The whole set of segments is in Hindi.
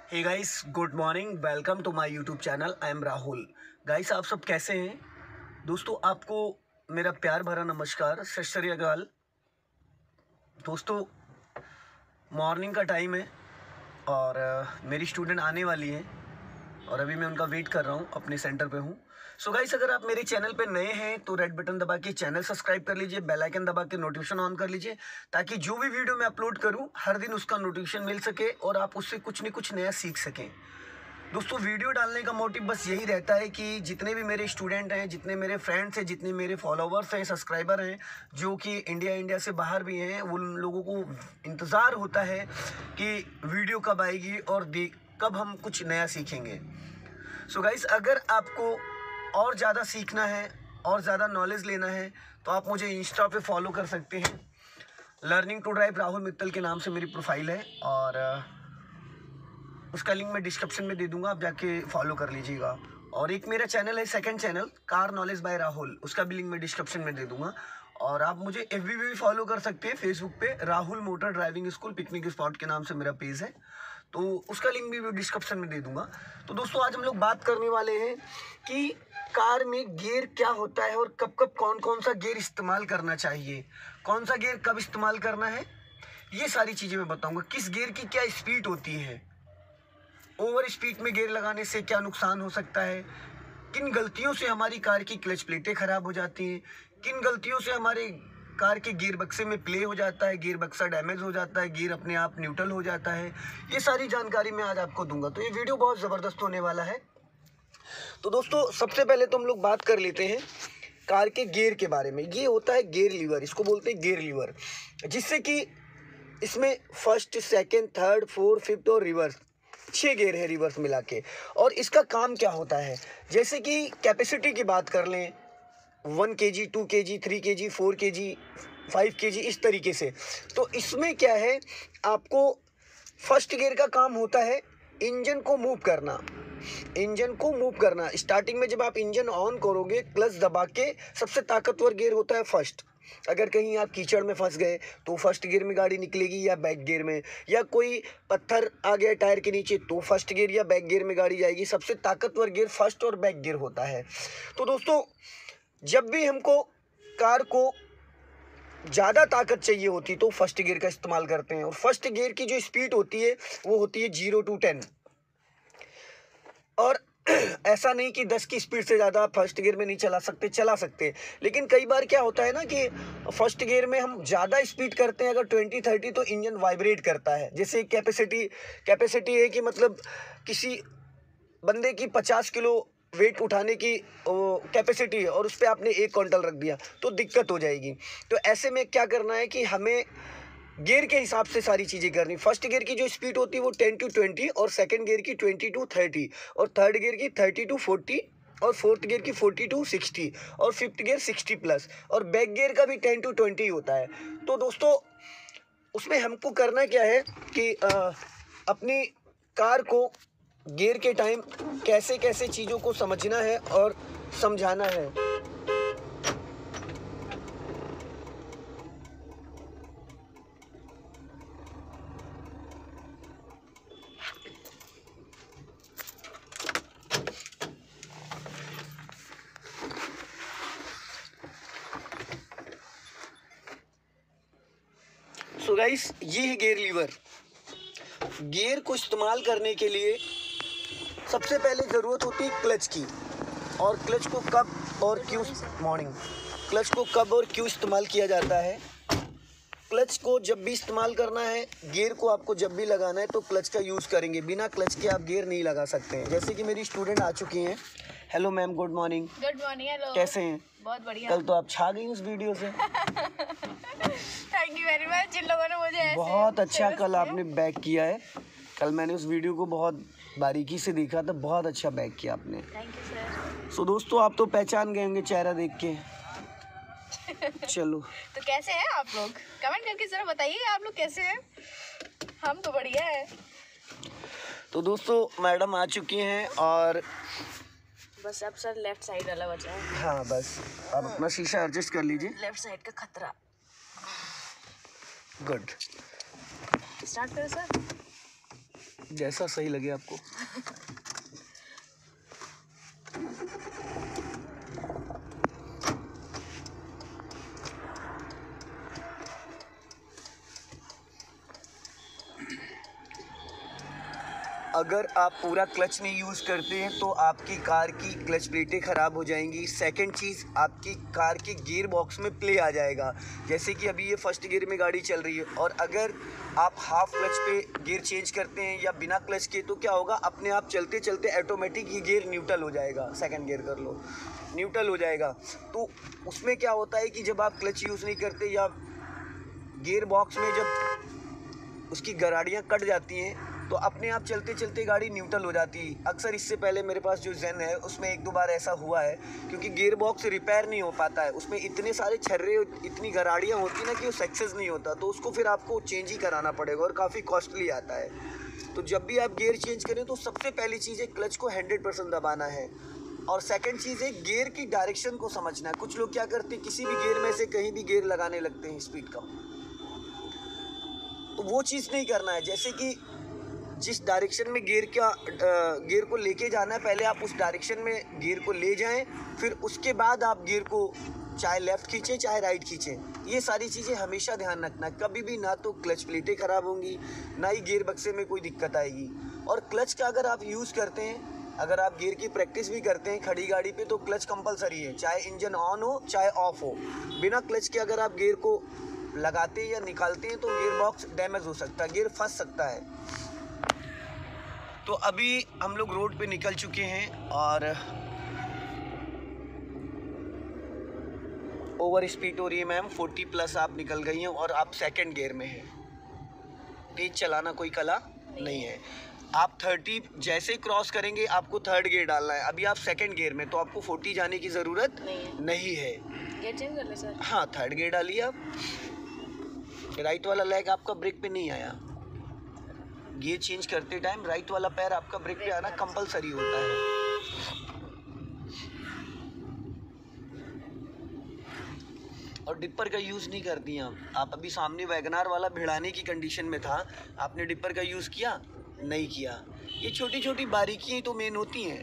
Hey guys, good morning. Welcome to my YouTube channel. I am Rahul. Guys, आप सब कैसे हैं? दोस्तों, आपको मेरा प्यार भरा नमस्कार, सत श्री अकाल। दोस्तों, मॉर्निंग का टाइम है और मेरी स्टूडेंट आने वाली हैं और अभी मैं उनका वेट कर रहा हूँ, अपने सेंटर पे हूँ। सो गाइस, अगर आप मेरे चैनल पे नए हैं तो रेड बटन दबा के चैनल सब्सक्राइब कर लीजिए, बेल आइकन दबा के नोटिफिकेशन ऑन कर लीजिए, ताकि जो भी वीडियो मैं अपलोड करूँ हर दिन उसका नोटिफिकेशन मिल सके और आप उससे कुछ न कुछ नया सीख सकें। दोस्तों, वीडियो डालने का मोटिव बस यही रहता है कि जितने भी मेरे स्टूडेंट हैं, जितने मेरे फ्रेंड्स हैं, जितने मेरे फॉलोवर्स हैं, सब्सक्राइबर हैं, जो कि इंडिया से बाहर भी हैं, उन लोगों को इंतज़ार होता है कि वीडियो कब आएगी और कब हम कुछ नया सीखेंगे। सो गाइस, अगर आपको और ज़्यादा सीखना है और ज़्यादा नॉलेज लेना है तो आप मुझे इंस्टा पे फॉलो कर सकते हैं। Learning to drive Rahul Mittal के नाम से मेरी प्रोफाइल है और उसका लिंक मैं डिस्क्रिप्शन में दे दूंगा, आप जाके फॉलो कर लीजिएगा। और एक मेरा चैनल है, second channel car knowledge by Rahul, उसका भी लिंक मैं डिस्क्रिप्शन में दे दूंगा। और आप मुझे एफबी पे भी फॉलो कर सकते हैं, फेसबुक पे Rahul motor driving school picnic spot के नाम से मेरा पेज है, तो उसका लिंक भी डिस्क्रिप्शन में दे दूंगा। तो दोस्तों, आज हम लोग बात करने वाले हैं कि कार में गियर क्या होता है और कब कब कौन कौन सा गियर इस्तेमाल करना चाहिए, कौन सा गियर कब इस्तेमाल करना है, ये सारी चीज़ें मैं बताऊंगा। किस गियर की क्या स्पीड होती है, ओवर स्पीड में गियर लगाने से क्या नुकसान हो सकता है, किन गलतियों से हमारी कार की क्लच प्लेटें खराब हो जाती हैं, किन गलतियों से हमारे कार के गियर बक्से में प्ले हो जाता है, गियर बक्सा डैमेज हो जाता है, गियर अपने आप न्यूट्रल हो जाता है। ये सारी जानकारी मैं आज आपको दूंगा, तो ये वीडियो बहुत ज़बरदस्त होने वाला है। तो दोस्तों, सबसे पहले तो हम लोग बात कर लेते हैं कार के गियर के बारे में। ये होता है गियर लीवर, इसको बोलते हैं गियर लीवर, जिससे कि इसमें first, second, third, fourth, fifth और रिवर्स 6 गियर है रिवर्स मिला के। और इसका काम क्या होता है, जैसे कि कैपेसिटी की बात कर लें, 1 kg, 2 kg, 3 kg, 4 kg, 5 kg, इस तरीके से। तो इसमें क्या है, आपको फर्स्ट गियर का काम होता है इंजन को मूव करना। इंजन को मूव करना, स्टार्टिंग में जब आप इंजन ऑन करोगे क्लच दबा के, सबसे ताकतवर गियर होता है फर्स्ट। अगर कहीं आप कीचड़ में फंस गए तो फर्स्ट गियर में गाड़ी निकलेगी या बैक गियर में, या कोई पत्थर आ गया टायर के नीचे तो फर्स्ट गियर या बैक गियर में गाड़ी जाएगी। सबसे ताकतवर गियर फर्स्ट और बैक गियर होता है। तो दोस्तों, जब भी हमको कार को ज़्यादा ताकत चाहिए होती तो फर्स्ट गियर का इस्तेमाल करते हैं। और फर्स्ट गियर की जो स्पीड होती है वो होती है 0 to 10। और ऐसा नहीं कि 10 की स्पीड से ज़्यादा आप फर्स्ट गियर में नहीं चला सकते। लेकिन कई बार क्या होता है ना कि फर्स्ट गियर में हम ज़्यादा स्पीड करते हैं, अगर 20-30, तो इंजन वाइब्रेट करता है। जैसे कैपेसिटी है कि मतलब किसी बंदे की 50 किलो वेट उठाने की कैपेसिटी है और उस पर आपने 1 क्विंटल रख दिया तो दिक्कत हो जाएगी। तो ऐसे में क्या करना है कि हमें गियर के हिसाब से सारी चीज़ें करनी। फर्स्ट गियर की जो स्पीड होती है वो 10 to 20, और सेकंड गियर की 20 to 30, और थर्ड गियर की 30 to 40, और फोर्थ गियर की 40 to 60, और फिफ्थ गियर 60+, और बैक गियर का भी 10 to 20 होता है। तो दोस्तों, उसमें हमको करना क्या है कि अपनी कार को गियर के टाइम कैसे कैसे चीज़ों को समझना है और समझाना है। सो गाइस, ये है गियर लीवर। गियर को इस्तेमाल करने के लिए सबसे पहले ज़रूरत होती है क्लच की। और क्लच को कब और क्यों क्लच को कब और क्यों इस्तेमाल किया जाता है। क्लच को जब भी इस्तेमाल करना है, गियर को आपको जब भी लगाना है तो क्लच का यूज़ करेंगे, बिना क्लच के आप गियर नहीं लगा सकते हैं। जैसे कि मेरी स्टूडेंट आ चुकी हैं। Hello ma'am, good morning. Good morning. Hello, कैसे हैं? बहुत बढ़िया। कल तो आप छा गई उस वीडियो से। थैंक यू वेरी मच, जिन लोगों ने मुझे ऐसे बहुत अच्छा कल आपने बैक किया है। कल मैंने उस वीडियो को बहुत बारीकी से देखा था, बहुत अच्छा बैक किया आपने। Thank you sir. सो दोस्तों, आप तो पहचान गए होंगे चेहरा देख के। चलो, तो कैसे हैं आप लोग, कमेंट करके जरा बताइए आप लोग कैसे हैं। हम तो बढ़िया है। तो दोस्तों, मैडम आ चुकी हैं और बस अब सर लेफ्ट साइड वाला बचा है। हाँ, बस आप अपना शीशा एडजस्ट कर लीजिए। लेफ्ट साइड का खतरा। गुड। स्टार्ट करें सर। जैसा सही लगे आपको। अगर आप पूरा क्लच नहीं यूज़ करते हैं तो आपकी कार की क्लच प्लेटें ख़राब हो जाएंगी। सेकंड चीज़, आपकी कार के गियर बॉक्स में प्ले आ जाएगा। जैसे कि अभी ये फर्स्ट गियर में गाड़ी चल रही है और अगर आप हाफ क्लच पे गियर चेंज करते हैं या बिना क्लच के, तो क्या होगा, अपने आप चलते चलते ऑटोमेटिक ये गियर न्यूट्रल हो जाएगा। सेकंड गियर कर लो, न्यूट्रल हो जाएगा। तो उसमें क्या होता है कि जब आप क्लच यूज़ नहीं करते या गियर बॉक्स में जब उसकी गराड़ियाँ कट जाती हैं तो अपने आप चलते चलते गाड़ी न्यूट्रल हो जाती है। अक्सर इससे पहले मेरे पास जो जेन है उसमें 1-2 बार ऐसा हुआ है, क्योंकि गियर बॉक्स रिपेयर नहीं हो पाता है। उसमें इतने सारे छर्रे, इतनी गराड़ियाँ होती ना कि वो सक्सेस नहीं होता, तो उसको फिर आपको चेंज ही कराना पड़ेगा और काफ़ी कॉस्टली आता है। तो जब भी आप गियर चेंज करें तो सबसे पहली चीज़ है क्लच को 100% दबाना है। और सेकंड चीज़ है गियर की डायरेक्शन को समझना है। कुछ लोग क्या करते हैं, किसी भी गियर में से कहीं भी गियर लगाने लगते हैं स्पीड का, तो वो चीज़ नहीं करना है। जैसे कि जिस डायरेक्शन में गियर को लेके जाना है, पहले आप उस डायरेक्शन में गियर को ले जाएं, फिर उसके बाद आप गियर को चाहे लेफ़्ट खींचें चाहे राइट खींचें। ये सारी चीज़ें हमेशा ध्यान रखना है। कभी भी ना तो क्लच प्लेटें ख़राब होंगी, ना ही गियर बक्से में कोई दिक्कत आएगी। और क्लच का अगर आप यूज़ करते हैं, अगर आप गियर की प्रैक्टिस भी करते हैं खड़ी गाड़ी पे, तो क्लच कंपलसरी है, चाहे इंजन ऑन हो चाहे ऑफ हो। बिना क्लच के अगर आप गियर को लगाते हैं या निकालते हैं तो गियर बॉक्स डैमेज हो सकता है, गियर फंस सकता है। तो अभी हम लोग रोड पे निकल चुके हैं और ओवर स्पीड हो रही है मैम, 40+ आप निकल गई हैं और आप सेकंड गियर में हैं। तेज चलाना कोई कला नहीं है। आप 30 जैसे क्रॉस करेंगे आपको थर्ड गियर डालना है। अभी आप सेकंड गियर में, तो आपको 40 जाने की ज़रूरत नहीं है। गियर चेंज कर ले सर। हाँ, थर्ड गियर डालिए आप। राइट वाला लेग आपका ब्रेक पे नहीं आया। गियर चेंज करते टाइम राइट वाला पैर आपका ब्रेक पे आना कंपलसरी होता है। और डिपर का यूज़ नहीं करती हैं आप। अभी सामने वैगनार वाला भिड़ाने की कंडीशन में था, आपने डिपर का यूज़ किया? नहीं किया। ये छोटी छोटी बारीकियाँ तो मेन होती हैं।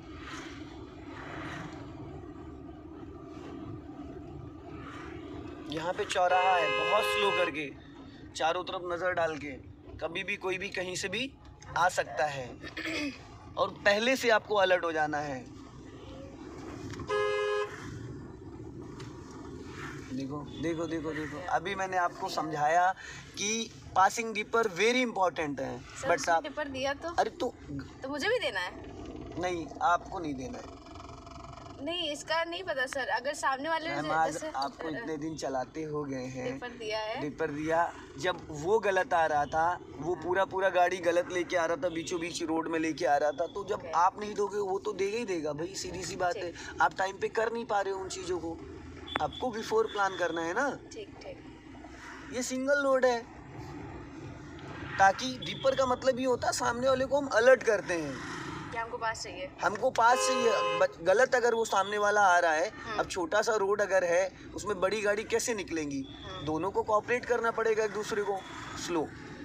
यहाँ पे चौराहा है, बहुत स्लो करके, चारों तरफ नज़र डाल के, कभी भी कोई भी कहीं से भी आ सकता है और पहले से आपको अलर्ट हो जाना है। देखो देखो देखो देखो, अभी मैंने आपको समझाया कि पासिंग डिपर वेरी इंपॉर्टेंट है। बट आप डिपर दिया तो? अरे तो मुझे भी देना है? नहीं, आपको नहीं देना है। नहीं, इसका नहीं पता सर। अगर सामने वाले ने जैसे आपको इतने दिन चलाते हो गए हैं, डिपर दिया, जब वो गलत आ रहा था, वो पूरा गाड़ी गलत लेके आ रहा था, बीचों बीच रोड में लेके आ रहा था, तो जब आप नहीं दोगे वो तो देगा ही देगा भाई, सीधी सी बात है। आप टाइम पे कर नहीं पा रहे हो उन चीज़ों को, आपको बिफोर प्लान करना है ना। ठीक। ये सिंगल रोड है, ताकि डिपर का मतलब ये होता है सामने वाले को हम अलर्ट करते हैं कि हमको पास चाहिए। गलत अगर वो सामने वाला आ रहा है, अब छोटा सा रोड अगर है उसमें बड़ी गाड़ी कैसे निकलेंगी? दोनों को कोऑपरेट करना पड़ेगा एक दूसरे को। स्लो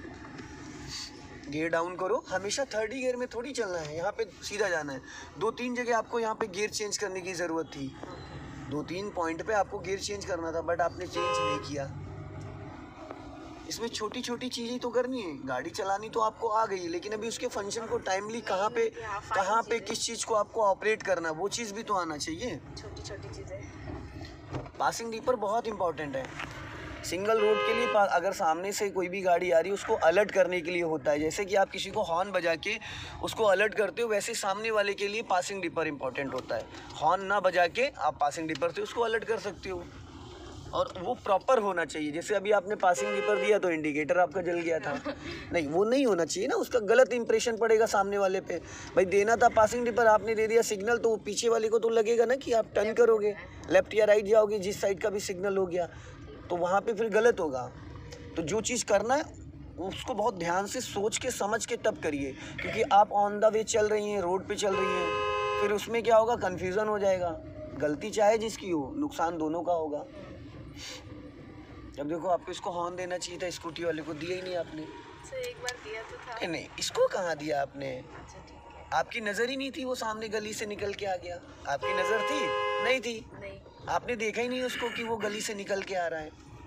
गियर डाउन करो, हमेशा थर्ड गियर में थोड़ी चलना है, यहाँ पे सीधा जाना है। 2-3 जगह आपको यहाँ पे गियर चेंज करने की ज़रूरत थी, 2-3 पॉइंट पे आपको गियर चेंज करना था, बट आपने चेंज नहीं किया। इसमें छोटी छोटी चीज़ें तो करनी है। गाड़ी चलानी तो आपको आ गई, लेकिन अभी उसके फंक्शन को टाइमली कहाँ पे किस चीज़ को आपको ऑपरेट करना, वो चीज़ भी तो आना चाहिए। छोटी चीज़ें। पासिंग डिपर बहुत इंपॉर्टेंट है सिंगल रोड के लिए। अगर सामने से कोई भी गाड़ी आ रही है उसको अलर्ट करने के लिए होता है। जैसे कि आप किसी को हॉर्न बजा के उसको अलर्ट करते हो, वैसे सामने वाले के लिए पासिंग डिपर इंपॉर्टेंट होता है। हॉर्न ना बजा के आप पासिंग डिपर से उसको अलर्ट कर सकते हो, और वो प्रॉपर होना चाहिए। जैसे अभी आपने पासिंग डिपर दिया तो इंडिकेटर आपका जल गया था, नहीं वो नहीं होना चाहिए ना, उसका गलत इंप्रेशन पड़ेगा सामने वाले पे। भाई देना था पासिंग डिपर, आपने दे दिया सिग्नल, तो पीछे वाले को तो लगेगा ना कि आप टर्न करोगे, लेफ्ट या राइट जाओगे, जिस साइड का भी सिग्नल हो गया तो वहाँ पे फिर गलत होगा। तो जो चीज़ करना है उसको बहुत ध्यान से सोच के समझ के तब करिए, क्योंकि आप ऑन द वे चल रही हैं, रोड पे चल रही हैं, फिर उसमें क्या होगा, कन्फ्यूज़न हो जाएगा। गलती चाहे जिसकी हो, नुकसान दोनों का होगा। अब देखो आपको इसको हॉर्न देना चाहिए था, स्कूटी वाले को दिया ही नहीं आपने। सर एक बार दिया तो था। नहीं, इसको कहाँ दिया आपने? अच्छा ठीक है। आपकी नजर ही नहीं थी, वो सामने गली से निकल के आ गया। आपकी नजर थी? नहीं थी। नहीं। आपने देखा ही नहीं उसको कि वो गली से निकल के आ रहा है।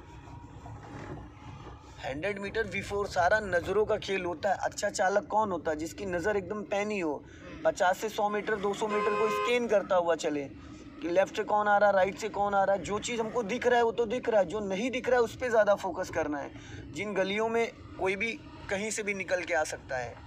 100 मीटर बिफोर सारा नजरों का खेल होता है। अच्छा चालक कौन होता है? जिसकी नजर एकदम पैनी हो, 50 से 100 मीटर 200 मीटर को स्कैन करता हुआ चले कि लेफ्ट से कौन आ रहा है, राइट से कौन आ रहा है। जो चीज़ हमको दिख रहा है वो तो दिख रहा है, जो नहीं दिख रहा है उस पर ज़्यादा फोकस करना है। जिन गलियों में कोई भी कहीं से भी निकल के आ सकता है।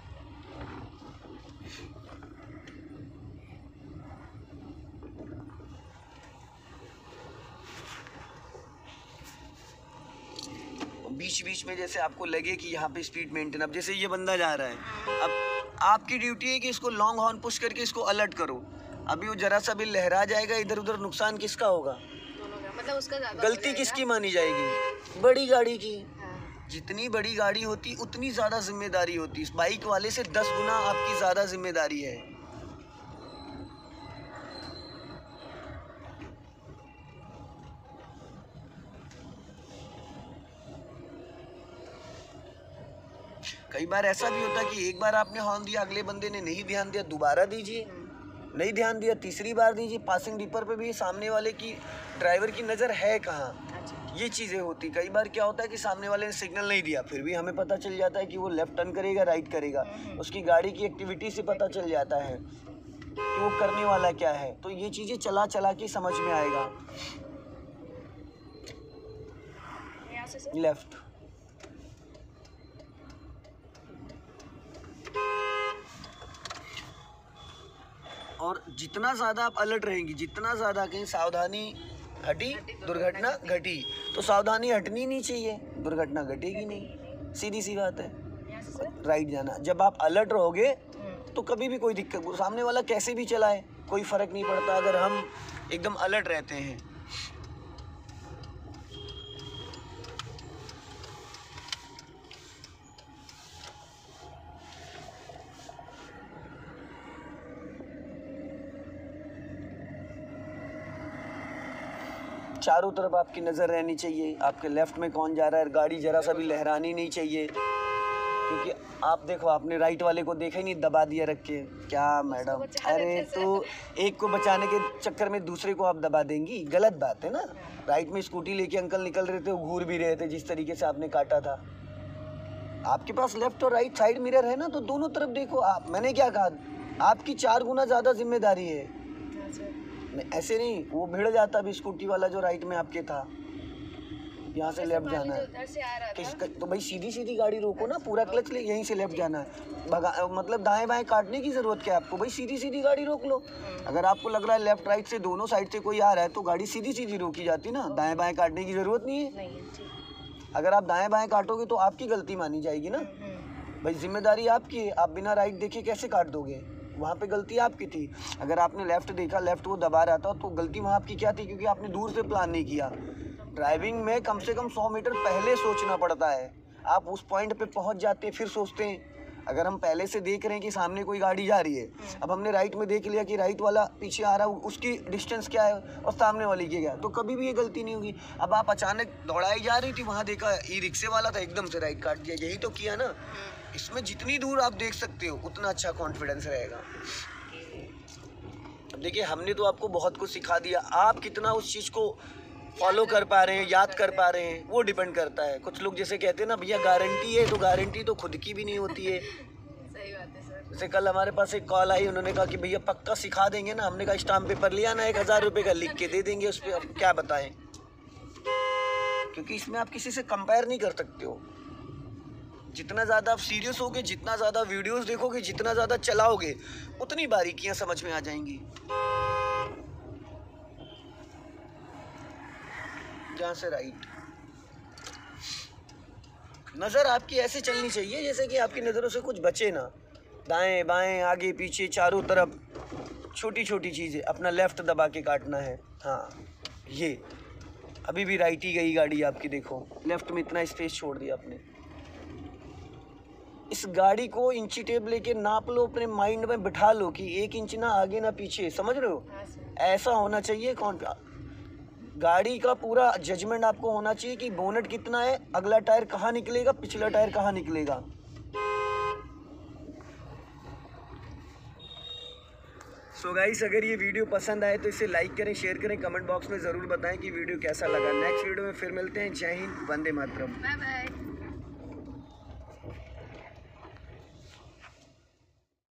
बीच बीच में जैसे आपको लगे कि यहाँ पे स्पीड मेंटेन, अब जैसे ये बंदा जा रहा है, अब आपकी ड्यूटी है कि इसको लॉन्ग हॉर्न पुश करके इसको अलर्ट करो। अभी वो जरा सा भी लहरा जाएगा, इधर उधर नुकसान किसका होगा? दोनों का, मतलब उसका ज्यादा गलती किसकी मानी जाएगी? बड़ी गाड़ी की। हाँ। जितनी बड़ी गाड़ी होती उतनी ज़्यादा जिम्मेदारी होती। इस बाइक वाले से 10 गुना आपकी ज़्यादा जिम्मेदारी है। कई बार ऐसा भी होता है कि एक बार आपने हॉर्न दिया, अगले बंदे ने नहीं ध्यान दिया, दोबारा दीजिए। नहीं ध्यान दिया, तीसरी बार दीजिए। पासिंग डिपर पे भी सामने वाले की, ड्राइवर की नज़र है कहाँ, ये चीज़ें होती। कई बार क्या होता है कि सामने वाले ने सिग्नल नहीं दिया, फिर भी हमें पता चल जाता है कि वो लेफ्ट टर्न करेगा, राइट करेगा। उसकी गाड़ी की एक्टिविटी से पता चल जाता है कि वो करने वाला क्या है। तो ये चीज़ें चला चला के समझ में आएगा। यहाँ से लेफ्ट। और जितना ज़्यादा आप अलर्ट रहेंगी, जितना ज़्यादा कहीं सावधानी हटी दुर्घटना घटी, तो सावधानी हटनी नहीं चाहिए, दुर्घटना घटेगी नहीं। सीधी सी बात है। यहाँ से सर। राइट जाना। जब आप अलर्ट रहोगे तो कभी भी कोई दिक्कत, सामने वाला कैसे भी चलाए कोई फ़र्क नहीं पड़ता अगर हम एकदम अलर्ट रहते हैं। चारों तरफ आपकी नज़र रहनी चाहिए, आपके लेफ्ट में कौन जा रहा है, गाड़ी जरा सा भी लहरानी नहीं चाहिए। क्योंकि आप देखो, आपने राइट वाले को देखा ही नहीं, दबा दिया रख के। क्या मैडम, अरे तो एक को बचाने के चक्कर में दूसरे को आप दबा देंगी, गलत बात है ना। राइट में स्कूटी लेके अंकल निकल रहे थे, वो घूर भी रहे थे जिस तरीके से आपने काटा था। आपके पास लेफ्ट और राइट साइड मिरर है ना, तो दोनों तरफ देखो आप। मैंने क्या कहा, आपकी 4 गुना ज़्यादा जिम्मेदारी है। नहीं, ऐसे नहीं, वो भिड़ जाता भी स्कूटी वाला जो राइट में आपके था। यहाँ से लेफ्ट जाना है उधर से आ रहा था। तो भाई सीधी सीधी गाड़ी रोको ना, पूरा क्लच ले, यहीं से लेफ्ट जाना है। मतलब दाएं बाएं काटने की ज़रूरत क्या है आपको? भाई सीधी सीधी गाड़ी रोक लो। अगर आपको लग रहा है लेफ्ट राइट से दोनों साइड से कोई आ रहा है तो गाड़ी सीधी सीधी रोकी जाती ना, दाएं बाएं काटने की ज़रूरत नहीं है। नहीं है, ठीक। अगर आप दाएं बाएं काटोगे तो आपकी गलती मानी जाएगी ना। भाई जिम्मेदारी आपकी है, आप बिना राइट देखे कैसे काट दोगे? वहाँ पे गलती आपकी थी। अगर आपने लेफ़्ट देखा, लेफ़्ट वो दबा रहा था, तो गलती वहाँ आपकी क्या थी? क्योंकि आपने दूर से प्लान नहीं किया। ड्राइविंग में कम से कम 100 मीटर पहले सोचना पड़ता है। आप उस पॉइंट पे पहुँच जाते हैं, फिर सोचते हैं। अगर हम पहले से देख रहे हैं कि सामने कोई गाड़ी जा रही है, अब हमने राइट में देख लिया कि राइट वाला पीछे आ रहा है, उसकी डिस्टेंस क्या है और सामने वाली की क्या है, तो कभी भी ये गलती नहीं होगी। अब आप अचानक दौड़ाई जा रही थी, वहाँ देखा ई रिक्शे वाला था, एकदम से राइट काट दिया, यही तो किया ना। इसमें जितनी दूर आप देख सकते हो उतना अच्छा कॉन्फिडेंस रहेगा। अब देखिए, हमने तो आपको बहुत कुछ सिखा दिया, आप कितना उस चीज़ को फॉलो कर पा रहे हैं, याद कर पा रहे हैं, वो डिपेंड करता है। कुछ लोग जैसे कहते हैं ना, भैया गारंटी है, तो गारंटी तो खुद की भी नहीं होती है। सही बात है सर। जैसे कल हमारे पास एक कॉल आई, उन्होंने कहा कि भैया पक्का सिखा देंगे ना। हमने कहा स्टाम्प पेपर लिया ना, 1000 रुपये का लिख के दे देंगे, उस पर अब क्या बताएं। क्योंकि इसमें आप किसी से कंपेयर नहीं कर सकते हो। जितना ज़्यादा आप सीरियस होगे, जितना ज़्यादा वीडियोस देखोगे, जितना ज़्यादा चलाओगे, उतनी बारीकियां समझ में आ जाएंगी। जहाँ से राइट, नज़र आपकी ऐसे चलनी चाहिए जैसे कि आपकी नज़रों से कुछ बचे ना। दाएं बाएं आगे पीछे चारों तरफ छोटी छोटी चीज़ें। अपना लेफ़्ट दबा के काटना है। हाँ, ये अभी भी राइट ही गई गाड़ी आपकी, देखो लेफ़्ट में इतना स्पेस छोड़ दिया आपने। इस गाड़ी को इंची टेप लेके नाप लो, अपने माइंड में बिठा लो कि 1 इंच ना आगे ना पीछे, समझ रहे हो? ऐसा होना चाहिए। गाड़ी का पूरा जजमेंट आपको होना चाहिए कि बोनेट कितना है, अगला टायर कहाँ निकलेगा, पिछला टायर कहाँ निकलेगा। सो गाइस, अगर ये वीडियो पसंद आए तो इसे लाइक करें, शेयर करें, कमेंट बॉक्स में ज़रूर बताएं कि वीडियो कैसा लगा। नेक्स्ट वीडियो में फिर मिलते हैं। जय हिंद, वंदे मातरम। Bye bye.